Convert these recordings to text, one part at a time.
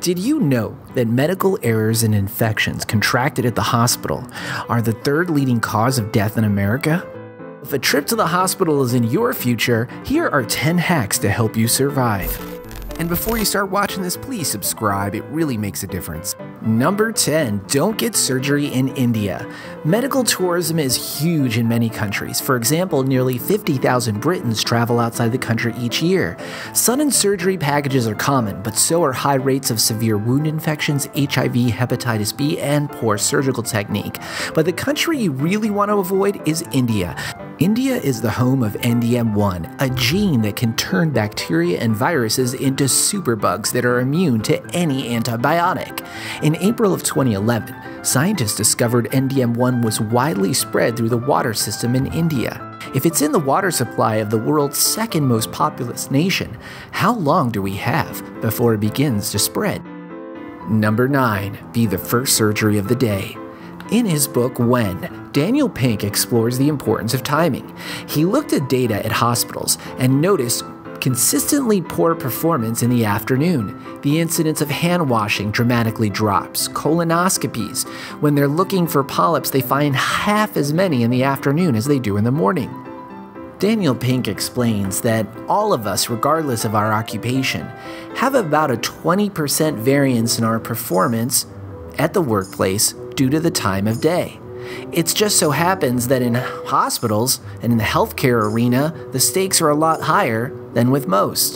Did you know that medical errors and infections contracted at the hospital are the third leading cause of death in America? If a trip to the hospital is in your future, here are 10 hacks to help you survive. And before you start watching this, please subscribe, it really makes a difference. Number 10, don't get surgery in India. Medical tourism is huge in many countries. For example, nearly 50,000 Britons travel outside the country each year. Sudden surgery packages are common, but so are high rates of severe wound infections, HIV, hepatitis B, and poor surgical technique. But the country you really want to avoid is India. India is the home of NDM1, a gene that can turn bacteria and viruses into superbugs that are immune to any antibiotic. In April of 2011, scientists discovered NDM1 was widely spread through the water system in India. If it's in the water supply of the world's second most populous nation, how long do we have before it begins to spread? Number 9, be the first surgery of the day. In his book, When, Daniel Pink explores the importance of timing. He looked at data at hospitals and noticed consistently poor performance in the afternoon. The incidence of hand washing dramatically drops. Colonoscopies, when they're looking for polyps, they find half as many in the afternoon as they do in the morning. Daniel Pink explains that all of us, regardless of our occupation, have about a 20% variance in our performance at the workplace due to the time of day. It just so happens that in hospitals and in the healthcare arena, the stakes are a lot higher than with most.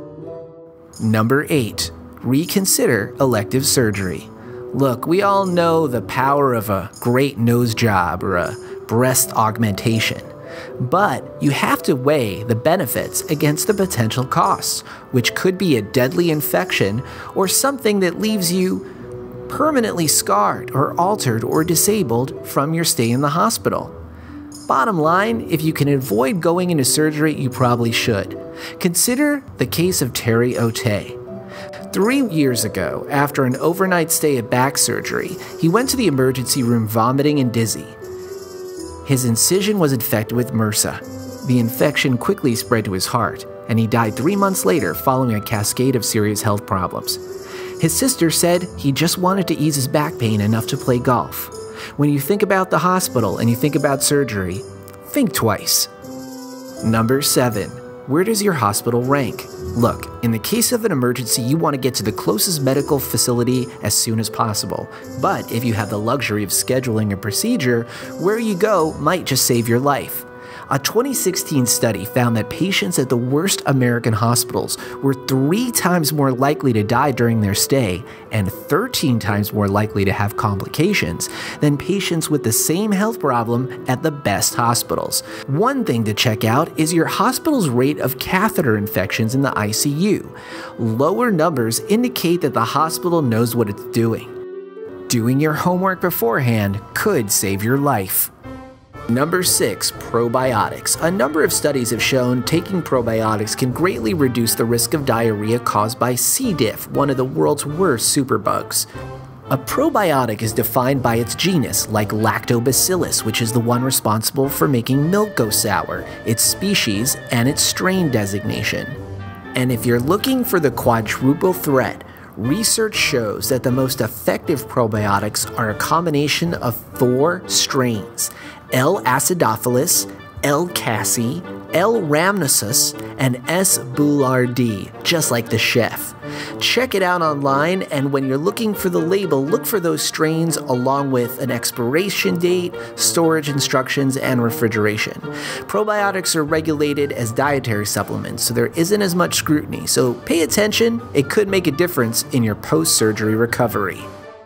Number 8, reconsider elective surgery. Look, we all know the power of a great nose job or a breast augmentation, but you have to weigh the benefits against the potential costs, which could be a deadly infection or something that leaves you permanently scarred or altered or disabled from your stay in the hospital. Bottom line, if you can avoid going into surgery, you probably should. Consider the case of Terry O'Tay. 3 years ago, after an overnight stay at back surgery, he went to the emergency room vomiting and dizzy. His incision was infected with MRSA. The infection quickly spread to his heart, and he died 3 months later following a cascade of serious health problems. His sister said he just wanted to ease his back pain enough to play golf. When you think about the hospital and you think about surgery, think twice. Number 7, where does your hospital rank? Look, in the case of an emergency, you want to get to the closest medical facility as soon as possible. But if you have the luxury of scheduling a procedure, where you go might just save your life. A 2016 study found that patients at the worst American hospitals were 3 times more likely to die during their stay and 13 times more likely to have complications than patients with the same health problem at the best hospitals. One thing to check out is your hospital's rate of catheter infections in the ICU. Lower numbers indicate that the hospital knows what it's doing. Doing your homework beforehand could save your life. Number 6, probiotics. A number of studies have shown taking probiotics can greatly reduce the risk of diarrhea caused by C. diff, one of the world's worst superbugs. A probiotic is defined by its genus, like Lactobacillus, which is the one responsible for making milk go sour, its species, and its strain designation. And if you're looking for the quadruple threat, research shows that the most effective probiotics are a combination of 4 strains: L. acidophilus, L. casei, L. rhamnosus, and S. boulardii, just like the chef. Check it out online, and when you're looking for the label, look for those strains along with an expiration date, storage instructions, and refrigeration. Probiotics are regulated as dietary supplements, so there isn't as much scrutiny, so pay attention, it could make a difference in your post-surgery recovery.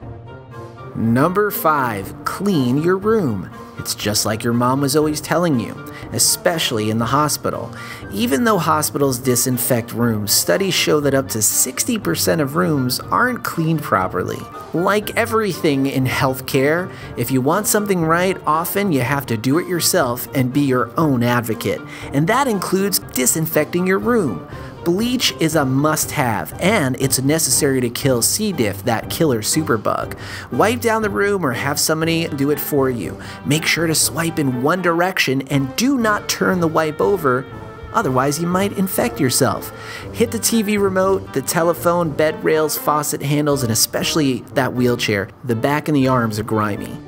Number 5, clean your room. It's just like your mom was always telling you, especially in the hospital. Even though hospitals disinfect rooms, studies show that up to 60% of rooms aren't cleaned properly. Like everything in healthcare, if you want something right, often you have to do it yourself and be your own advocate. And that includes disinfecting your room. Bleach is a must-have, and it's necessary to kill C. diff, that killer superbug. Wipe down the room or have somebody do it for you. Make sure to swipe in one direction and do not turn the wipe over Otherwise, you might infect yourself. Hit the TV remote, the telephone, bed rails, faucet handles, and especially that wheelchair. The back and the arms are grimy.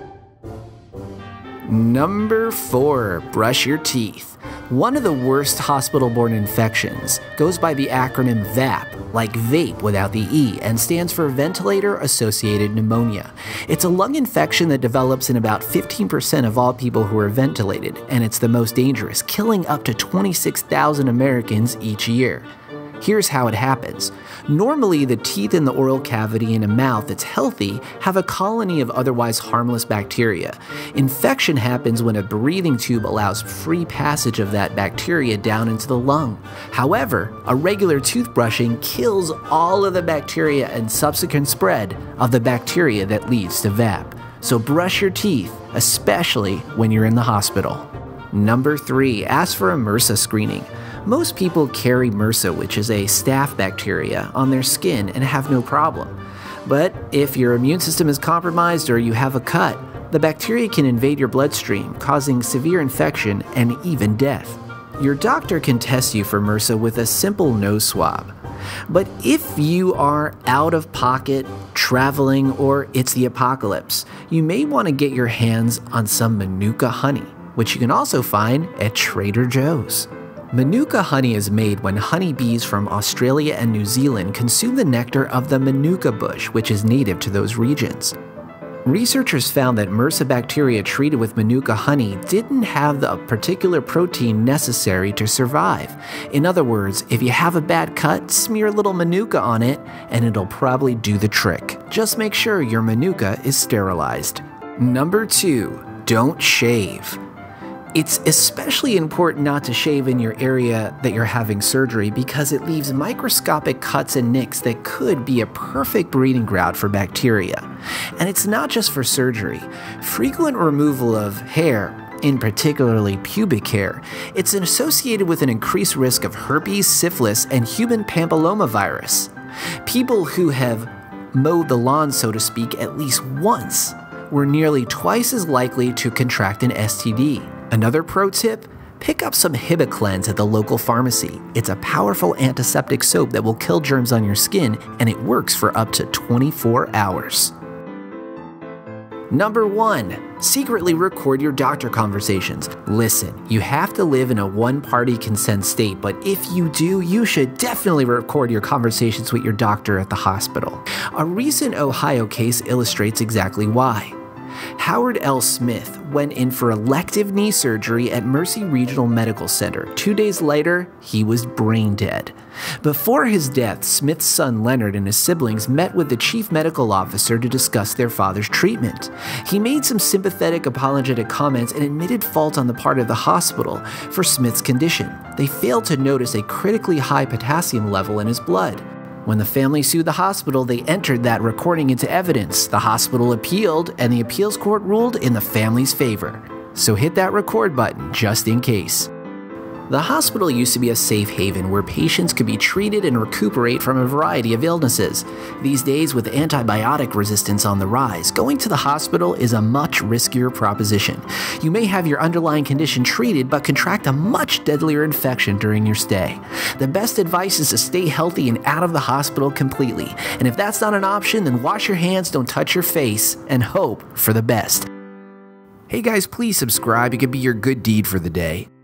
Number 4, brush your teeth. One of the worst hospital-borne infections goes by the acronym VAP, like vape without the E, and stands for ventilator-associated pneumonia. It's a lung infection that develops in about 15% of all people who are ventilated, and it's the most dangerous, killing up to 26,000 Americans each year. Here's how it happens. Normally, the teeth in the oral cavity in a mouth that's healthy have a colony of otherwise harmless bacteria. Infection happens when a breathing tube allows free passage of that bacteria down into the lung. However, a regular toothbrushing kills all of the bacteria and subsequent spread of the bacteria that leads to VAP. So brush your teeth, especially when you're in the hospital. Number 3, ask for a MRSA screening. Most people carry MRSA, which is a staph bacteria, on their skin and have no problem. But if your immune system is compromised or you have a cut, the bacteria can invade your bloodstream, causing severe infection and even death. Your doctor can test you for MRSA with a simple nose swab. But if you are out of pocket, traveling, or it's the apocalypse, you may want to get your hands on some menuka honey, which you can also find at Trader Joe's. Menuka honey is made when honeybees from Australia and New Zealand consume the nectar of the menuka bush, which is native to those regions. Researchers found that MRSA bacteria treated with manuka honey didn't have the particular protein necessary to survive. In other words, if you have a bad cut, smear a little manuka on it and it'll probably do the trick. Just make sure your manuka is sterilized. Number 2, don't shave. It's especially important not to shave in your area that you're having surgery because it leaves microscopic cuts and nicks that could be a perfect breeding ground for bacteria. And it's not just for surgery. Frequent removal of hair, in particularly pubic hair, it's associated with an increased risk of herpes, syphilis, and human papillomavirus. People who have mowed the lawn, so to speak, at least once were nearly twice as likely to contract an STD. Another pro tip, pick up some Hibiclens at the local pharmacy. It's a powerful antiseptic soap that will kill germs on your skin, and it works for up to 24 hours. Number 1, secretly record your doctor conversations. Listen, you have to live in a one-party consent state, but if you do, you should definitely record your conversations with your doctor at the hospital. A recent Ohio case illustrates exactly why. Howard L. Smith went in for elective knee surgery at Mercy Regional Medical Center. 2 days later, he was brain dead. Before his death, Smith's son Leonard and his siblings met with the chief medical officer to discuss their father's treatment. He made some sympathetic, apologetic comments and admitted fault on the part of the hospital for Smith's condition. They failed to notice a critically high potassium level in his blood. When the family sued the hospital, they entered that recording into evidence. The hospital appealed, and the appeals court ruled in the family's favor. So hit that record button just in case. The hospital used to be a safe haven where patients could be treated and recuperate from a variety of illnesses. These days, with antibiotic resistance on the rise, going to the hospital is a much riskier proposition. You may have your underlying condition treated but contract a much deadlier infection during your stay. The best advice is to stay healthy and out of the hospital completely. And if that's not an option, then wash your hands, don't touch your face, and hope for the best. Hey guys, please subscribe. It could be your good deed for the day.